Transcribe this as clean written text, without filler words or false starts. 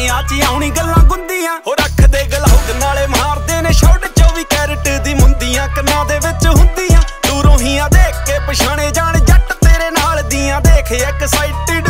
ਗਲੀਆਂ 'ਚ ਆਉਣੀ ਗੱਲਾਂ ਗੁੰਦੀਆਂ ਹੋ ਰੱਖਦੇ ਗਲਾਉਦ ਨਾਲੇ ਮਾਰਦੇ ਨੇ ਸ਼ਾਟ 24 ਕੈਰਟ ਦੀ ਮੁੰਦੀਆਂ ਕੰਨਾਂ ਦੇ ਵਿੱਚ ਹੁੰਦੀਆਂ ਦੂਰੋਂ ਹੀ ਆ ਦੇਖ ਕੇ ਪਛਾਣੇ ਜਾਣ ਜੱਟ ਤੇਰੇ ਨਾਲ ਦੀਆਂ ਦੇਖ ਐਕਸਾਈਟਡ